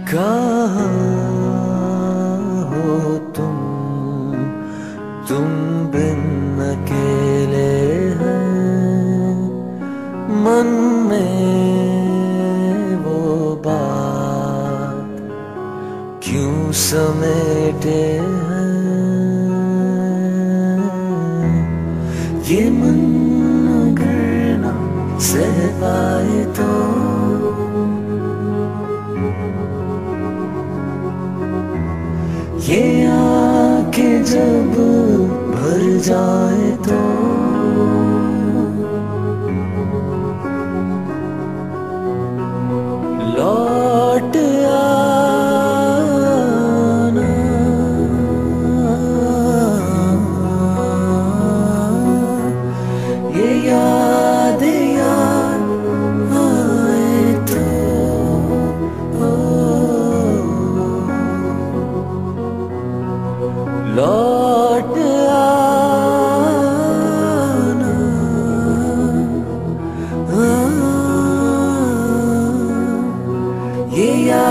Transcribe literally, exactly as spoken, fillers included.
कहाँ हो तुम तुम बिन अकेले हैं मन में वो बात क्यों समेटे हैं ये मन अगर ना सह पाए तो ये आंखें जब भर जाए तो लौट आना ये याद याद आए तो लौट आना ये याद